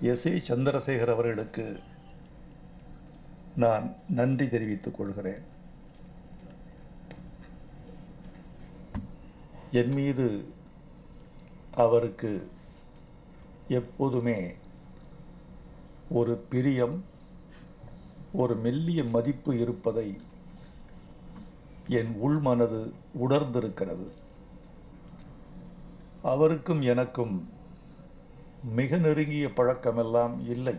SA. Chandrasekhar அவர்களுக்கு நான் நன்றி தெரிவித்துக் கொள்கிறேன். என் மீது அவருக்கு எப்போதுமே ஒரு பிரியம், ஒரு மெல்லிய மதிப்பு இருப்பதை என் உள்மனது உணர்ந்திருக்கிறது. அவருக்கும் எனக்கும் மிக நெருங்கிய பழக்கமெல்லாம் இல்லை.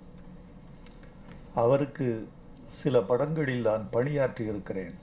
அவருக்கு சில படங்களில் நான் பணியாற்றி இருக்கிறேன்.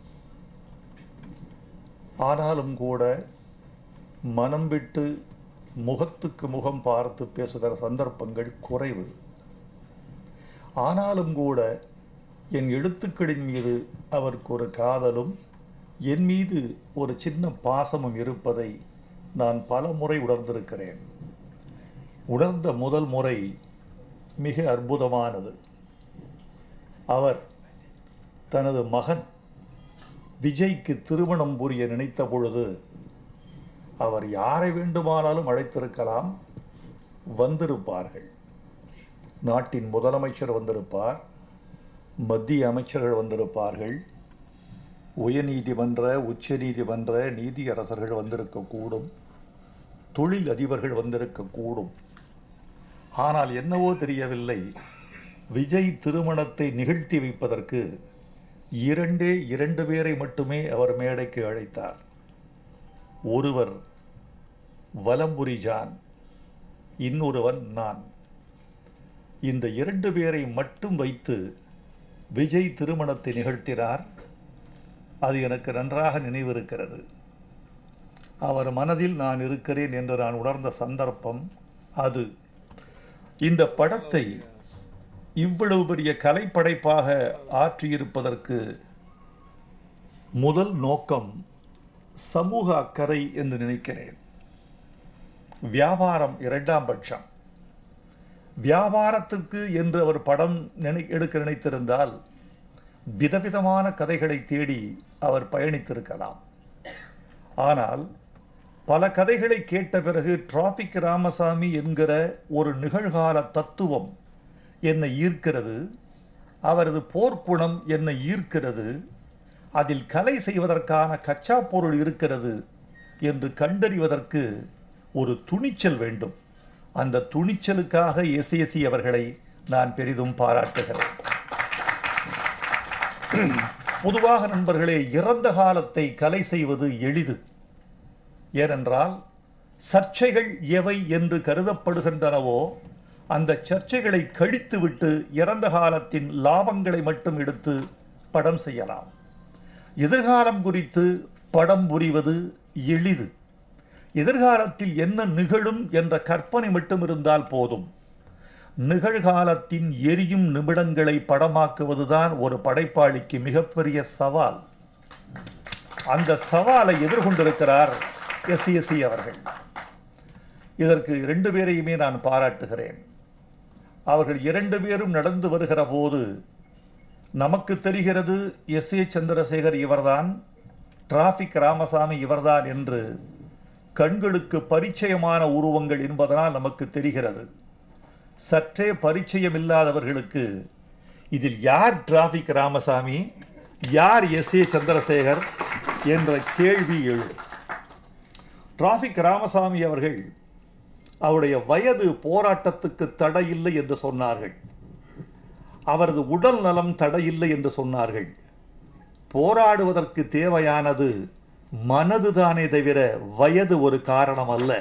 ஆனாலும் கூட மனம் விட்டு முகத்துக்கு முகம் பார்த்து பேசுகிற சந்தர்ப்பங்கள் குறைவு. ஆனாலும் கூட என் எழுத்துக்களின் மீது அவருக்கு ஒரு காதலும் என் மீது ஒரு சின்ன பாசமும் இருப்பதை நான் பல முறை உணர்ந்திருக்கிறேன். உணர்ந்த முதல் முறை மிக அற்புதமானது. அவர் தனது மகன் விஜய்க்கு திருமணம் புரிய நினைத்த பொழுது அவர் யாரை வேண்டுமானாலும் அழைத்திருக்கலாம், வந்திருப்பார்கள். நாட்டின் முதலமைச்சர் வந்திருப்பார், மத்திய அமைச்சர்கள் வந்திருப்பார்கள், உயர்நீதிமன்ற உச்ச நீதிமன்ற நீதியரசர்கள் வந்திருக்கக்கூடும், தொழில் அதிபர்கள் வந்திருக்கக்கூடும். ஆனால் என்னவோ தெரியவில்லை, விஜய் திருமணத்தை நிகழ்த்தி வைப்பதற்கு இரண்டு பேரை மட்டுமே அவர் மேடைக்கு அழைத்தார். ஒருவர் வலம்புரி ஜான், இன்னொருவன் நான். இந்த 2 பேரை மட்டும் வைத்து விஜய் திருமணத்தை நிகழ்த்தினார். அது எனக்கு நன்றாக நினைவிருக்கிறது. அவர் மனதில் நான் இருக்கிறேன் என்று நான் உணர்ந்த சந்தர்ப்பம் அது. இந்த படத்தை இவ்வளவு பெரிய கலைப்படைப்பாக ஆற்றியிருப்பதற்கு முதல் நோக்கம் சமூக அக்கறை என்று நினைக்கிறேன். வியாபாரம் 2ஆம் பட்சம். வியாபாரத்திற்கு என்று அவர் படம் எடுக்க நினைத்திருந்தால் விதவிதமான கதைகளை தேடி அவர் பயணித்திருக்கலாம். ஆனால் பல கதைகளை கேட்ட பிறகு டிராஃபிக் ராமசாமி என்கிற ஒரு நிகழ்கால தத்துவம் என்னை ஈர்க்கிறது, அவரது போர்க்குணம் என்னை ஈர்க்கிறது, அதில் கலை செய்வதற்கான கச்சா பொருள் இருக்கிறது என்று கண்டறிவதற்கு ஒரு துணிச்சல் வேண்டும். அந்த துணிச்சலுக்காக எஸ்.ஏ. அவர்களை நான் பெரிதும் பாராட்டுகிறேன். பொதுவாக நண்பர்களே, இறந்த காலத்தை கலை செய்வது எளிது. ஏனென்றால் சர்ச்சைகள் எவை என்று கருதப்படுகின்றனவோ அந்த சர்ச்சைகளை கழித்துவிட்டு இறந்த காலத்தின் லாபங்களை மட்டும் எடுத்து படம் செய்யலாம். எதிர்காலம் குறித்து படம் புரிவது எளிது. எதிர்காலத்தில் என்ன நிகழும் என்ற கற்பனை மட்டும் இருந்தால் போதும். நிகழ்காலத்தின் எரியும் நிமிடங்களை படமாக்குவதுதான் ஒரு படைப்பாளிக்கு மிகப்பெரிய சவால். அந்த சவாலை எதிர்கொண்டிருக்கிறார் எஸ்.ஏ. அவர்கள். இதற்கு 2 பேரையுமே நான் பாராட்டுகிறேன். அவர்கள் 2 பேரும் நடந்து வருகிற போது நமக்கு தெரிகிறது எஸ்.ஏ. சந்திரசேகர் இவர்தான், டிராஃபிக் ராமசாமி இவர்தான் என்று கண்களுக்கு பரிச்சயமான உருவங்கள் என்பதனால் நமக்கு தெரிகிறது. சற்றே பரிச்சயம் இல்லாதவர்களுக்கு இதில் யார் டிராஃபிக் ராமசாமி, யார் எஸ்.ஏ. சந்திரசேகர் என்ற கேள்வி எழும். டிராஃபிக் ராமசாமி அவர்கள் அவருடைய வயது போராட்டத்துக்கு தடையில்லை என்று சொன்னார்கள். அவரது உடல் நலம் தடையில்லை என்று சொன்னார்கள். போராடுவதற்கு தேவையானது மனதுதானே தவிர வயது ஒரு காரணம் அல்ல.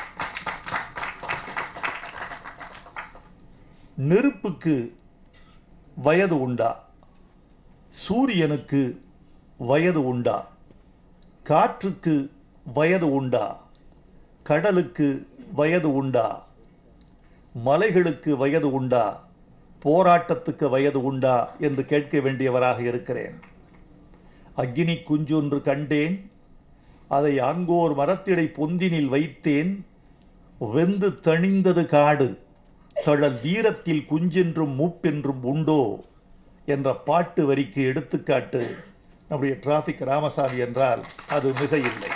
நெருப்புக்கு வயது உண்டா? சூரியனுக்கு வயது உண்டா? காற்றுக்கு வயது உண்டா? கடலுக்கு வயது உண்டா? மலைகளுக்கு வயது உண்டா? போராட்டத்துக்கு வயது உண்டா என்று கேட்க வேண்டியவராக இருக்கிறேன். அக்னி குஞ்சொன்று கண்டேன், அதை அங்கோர் மரத்திடை பொந்தினில் வைத்தேன், வெந்து தணிந்தது காடு, தழல் வீரத்தில் குஞ்சென்றும் மூப்பென்றும் உண்டோ என்ற பாட்டு வரிக்கு எடுத்துக்காட்டு நம்முடைய டிராஃபிக் ராமசாமி என்றால் அது மிக இல்லை.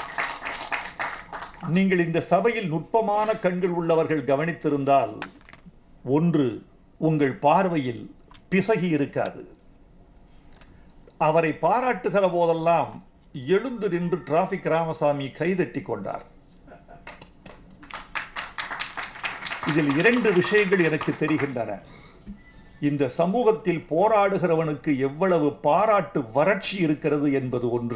நீங்கள் இந்த சபையில் நுட்பமான கண்கள் உள்ளவர்கள் கவனித்திருந்தால் ஒன்று உங்கள் பார்வையில் பிசகி இருக்காது. அவரை பாராட்டுகிற போதெல்லாம் எழுந்து நின்று டிராபிக் ராமசாமி கைதட்டி கொண்டார். இதில் இரண்டு விஷயங்கள் எனக்கு தெரிகின்றன. இந்த சமூகத்தில் போராடுகிறவனுக்கு எவ்வளவு பாராட்டு வறட்சி இருக்கிறது என்பது ஒன்று.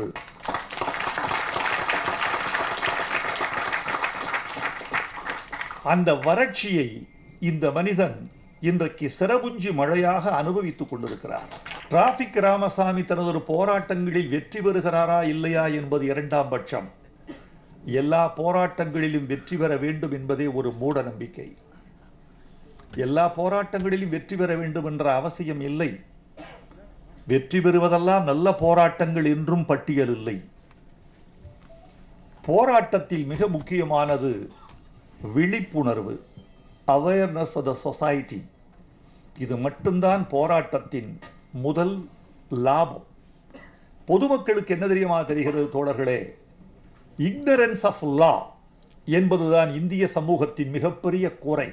அந்த வறட்சியை இந்த மனிதன் இன்றைக்கு சிறபுஞ்சி மழையாக அனுபவித்துக் கொண்டிருக்கிறார். டிராபிக் ராமசாமி தனது போராட்டங்களில் வெற்றி பெறுகிறாரா இல்லையா என்பது இரண்டாம் பட்சம். எல்லா போராட்டங்களிலும் வெற்றி பெற வேண்டும் என்பதே ஒரு மூட நம்பிக்கை. எல்லா போராட்டங்களிலும் வெற்றி பெற வேண்டும் என்ற அவசியம் இல்லை. வெற்றி பெறுவதெல்லாம் நல்ல போராட்டங்கள் என்றும் பட்டியல் இல்லை. போராட்டத்தில் மிக முக்கியமானது விழிப்புணர்வு, அவேர்னஸ் ஆஃப் த சொசைட்டி. இது மட்டும்தான் போராட்டத்தின் முதல் லாபம். பொதுமக்களுக்கு என்ன தெரிகிறது தோழர்களே? இக்னரன்ஸ் ஆஃப் லா என்பதுதான் இந்திய சமூகத்தின் மிகப்பெரிய குறை.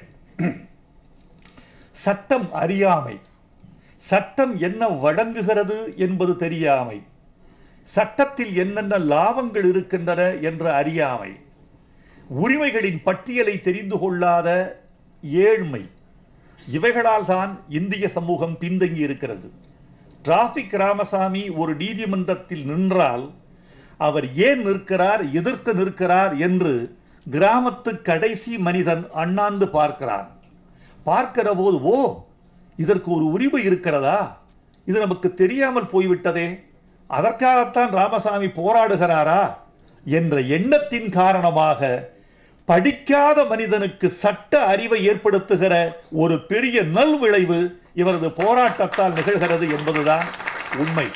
சட்டம் அறியாமை, சட்டம் என்ன வழங்குகிறது என்பது தெரியாமை, சட்டத்தில் என்னென்ன லாபங்கள் இருக்கின்றன என்ற அறியாமை, உரிமைகளின் பட்டியலை தெரிந்து கொள்ளாத ஏழ்மை, இவைகளால் தான் இந்திய சமூகம் பின்தங்கி இருக்கிறது. டிராபிக் ராமசாமி ஒரு நீதிமன்றத்தில் நின்றால் அவர் ஏன் நிற்கிறார், எதிர்த்து நிற்கிறார் என்று கிராமத்து கடைசி மனிதன் அண்ணாந்து பார்க்கிறான். பார்க்கிற போது, ஓ, இதற்கு ஒரு உரிமை இருக்கிறதா, இது நமக்கு தெரியாமல் போய்விட்டதே, அதற்காகத்தான் ராமசாமி போராடுகிறாரா என்ற எண்ணத்தின் காரணமாக படிக்காத மனிதனுக்கு சட்ட அறிவை ஏற்படுத்துகிற ஒரு பெரிய நல் விளைவு இவரது போராட்டத்தால் நிகழ்கிறது என்பதுதான் உண்மை.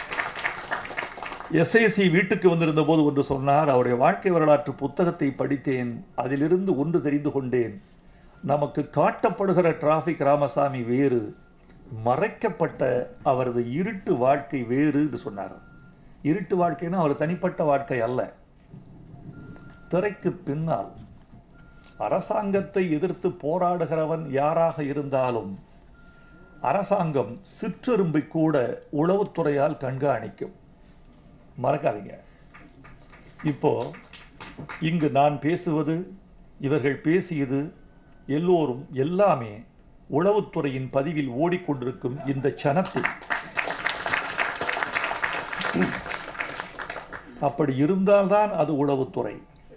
எஸ்ஐசி வீட்டுக்கு வந்திருந்த போது ஒன்று சொன்னார். அவருடைய வாழ்க்கை வரலாற்று புத்தகத்தை படித்தேன். அதிலிருந்து ஒன்று தெரிந்து கொண்டேன். நமக்கு காட்டப்படுகிற டிராபிக் ராமசாமி வேறு, மறைக்கப்பட்ட அவரது இருட்டு வாழ்க்கை வேறு என்று சொன்னார். இருட்டு வாழ்க்கைன்னா அவர் தனிப்பட்ட வாழ்க்கை அல்ல. திரைக்கு பின்னால் அரசாங்கத்தை எதிர்த்து போராடுகிறவன் யாராக இருந்தாலும் அரசாங்கம் சிற்றெரும்பை கூட உளவுத்துறையால் கண்காணிக்கும். மறக்காதீங்க. இப்போ இங்கு நான் பேசுவது, இவர்கள் பேசியது எல்லோரும் எல்லாமே உளவுத்துறையின் பதிவில் ஓடிக்கொண்டிருக்கும் இந்த சனத்தில். அப்படி இருந்தால்தான் அது உளவுத்துறை.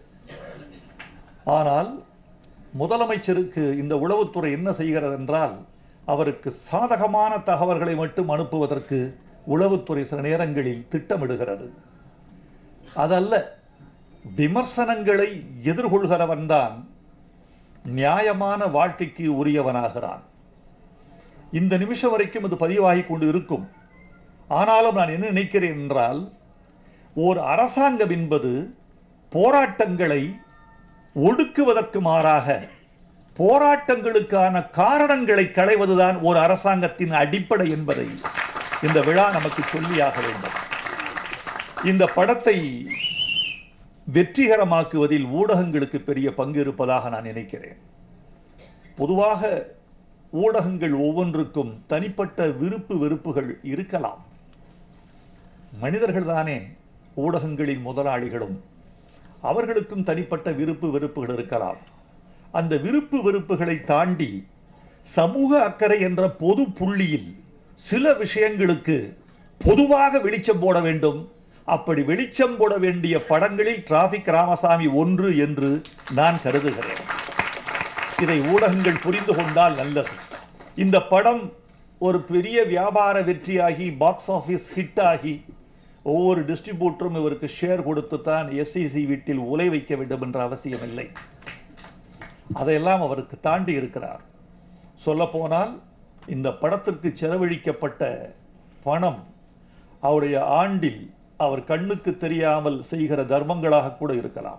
ஆனால் முதலமைச்சருக்கு இந்த உளவுத்துறை என்ன செய்கிறது என்றால், அவருக்கு சாதகமான தகவல்களை மட்டும் அனுப்புவதற்கு உளவுத்துறை சில நேரங்களில் திட்டமிடுகிறது. அதல்ல, விமர்சனங்களை எதிர்கொள்கிறவன் தான் நியாயமான வாழ்க்கைக்கு உரியவனாகிறான். இந்த நிமிஷம் வரைக்கும் அது பதிவாகி கொண்டு இருக்கும். ஆனாலும் நான் என்ன நினைக்கிறேன் என்றால், ஓர் அரசாங்கம் என்பது போராட்டங்களை ஒடுக்குவதற்கு மாறாக போராட்டங்களுக்கான காரணங்களை களைவதுதான் ஒரு அரசாங்கத்தின் அடிப்படை என்பதை இந்த விழா நமக்கு சொல்லியாக வேண்டும். இந்த படத்தை வெற்றிகரமாக்குவதில் ஊடகங்களுக்கு பெரிய பங்கு இருப்பதாக நான் நினைக்கிறேன். பொதுவாக ஊடகங்கள் ஒவ்வொன்றுக்கும் தனிப்பட்ட விருப்பு வெறுப்புகள் இருக்கலாம். மனிதர்கள் தானே ஊடகங்களின் முதலாளிகளும், அவர்களுக்கும் தனிப்பட்ட விருப்பு வெறுப்புகள் இருக்கலாம். அந்த விருப்பு வெறுப்புகளை தாண்டி சமூக அக்கறை என்ற பொது புள்ளியில் சில விஷயங்களுக்கு பொதுவாக வெளிச்சம் போட வேண்டும். அப்படி வெளிச்சம் போட வேண்டிய படங்களில் டிராபிக் ராமசாமி ஒன்று என்று நான் கருதுகிறேன். இதை ஊடகங்கள் புரிந்து கொண்டால் நல்லது. இந்த படம் ஒரு பெரிய வியாபார வெற்றியாகி பாக்ஸ் ஆஃபீஸ் ஹிட் ஆகி ஒவ்வொரு டிஸ்ட்ரிபியூட்டரும் இவருக்கு ஷேர் கொடுத்து தான் எஸ்இசி வீட்டில் உலை வைக்க வேண்டும் என்ற அவசியம் இல்லை. அதையெல்லாம் அவருக்கு தாண்டி இருக்கிறார். சொல்லப்போனால் இந்த படத்திற்கு செலவழிக்கப்பட்ட பணம் அவருடைய ஆண்டில் அவர் கண்ணுக்கு தெரியாமல் செய்கிற தர்மங்களாக கூட இருக்கலாம்.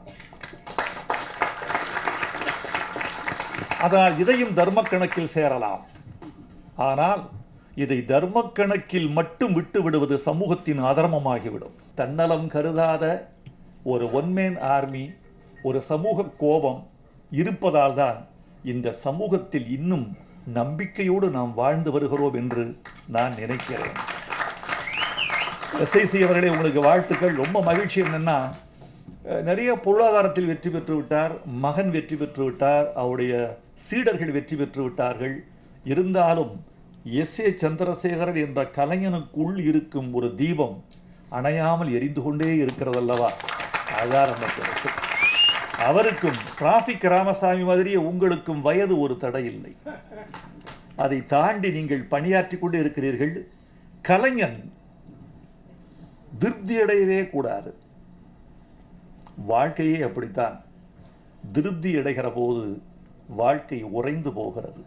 அதனால் இதையும் தர்ம கணக்கில் சேரலாம். ஆனால் இதை தர்ம கணக்கில் மட்டும் விட்டு விடுவது சமூகத்தின் அதர்மமாகிவிடும். தன்னலம் கருதாத ஒரு ஒன்மேன் ஆர்மி, ஒரு சமூக கோபம் இருப்பதால் தான் இந்த சமூகத்தில் இன்னும் நம்பிக்கையோடு நாம் வாழ்ந்து வருகிறோம் என்று நான் நினைக்கிறேன். எஸ்ஐசி அவர்களே, உங்களுக்கு வாழ்த்துக்கள். ரொம்ப மகிழ்ச்சி என்னன்னா, நிறைய பொருளாதாரத்தில் வெற்றி பெற்று விட்டார், மகன் வெற்றி பெற்று விட்டார், அவருடைய சீடர்கள் வெற்றி பெற்று விட்டார்கள். இருந்தாலும் எஸ்.ஏ. சந்திரசேகரன் என்ற கலைஞனுக்குள் இருக்கும் ஒரு தீபம் அணையாமல் எரிந்து கொண்டே இருக்கிறதல்லவா? அதான் நம்ம கிடைக்கும். அவருக்கும் டிராபிக் ராமசாமி மாதிரியே உங்களுக்கும் வயது ஒரு தடை இல்லை. அதை தாண்டி நீங்கள் பணியாற்றி கொண்டு இருக்கிறீர்கள். கலைஞன் திருப்தி அடையவே கூடாது. வாழ்க்கையே அப்படித்தான். திருப்தி அடைகிற போது வாழ்க்கை உறைந்து போகிறது.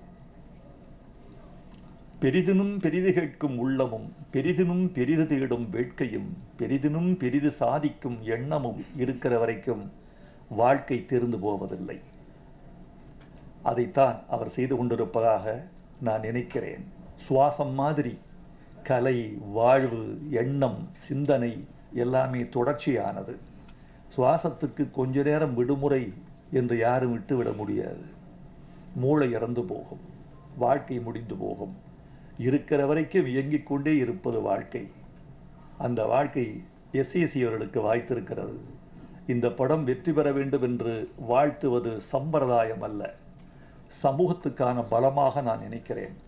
பெரிதினும் பெரிது கேட்கும் உள்ளமும், பெரிதினும் பெரிது தேடும் வேட்கையும், பெரிதினும் பெரிது சாதிக்கும் எண்ணமும் இருக்கிற வரைக்கும் வாழ்க்கை தெரிந்து போவதில்லை. அதைத்தான் அவர் செய்து கொண்டிருப்பதாக நான் நினைக்கிறேன். சுவாசம் மாதிரி கலை, வாழ்வு, எண்ணம், சிந்தனை எல்லாமே தொடர்ச்சியானது. சுவாசத்துக்கு கொஞ்ச நேரம் விடுமுறை என்று யாரும் விட்டுவிட முடியாது. மூளை இறந்து போகும், வாழ்க்கை முடிந்து போகும். இருக்கிற வரைக்கும் இயங்கிக் கொண்டே இருப்பது வாழ்க்கை. அந்த வாழ்க்கை எஸ்ஏசி அவர்களுக்கு வாய்த்திருக்கிறது. இந்த படம் வெற்றி பெற வேண்டும் என்று வாழ்த்துவது சம்பிரதாயம் அல்ல, சமூகத்துக்கான பலமாக நான் நினைக்கிறேன்.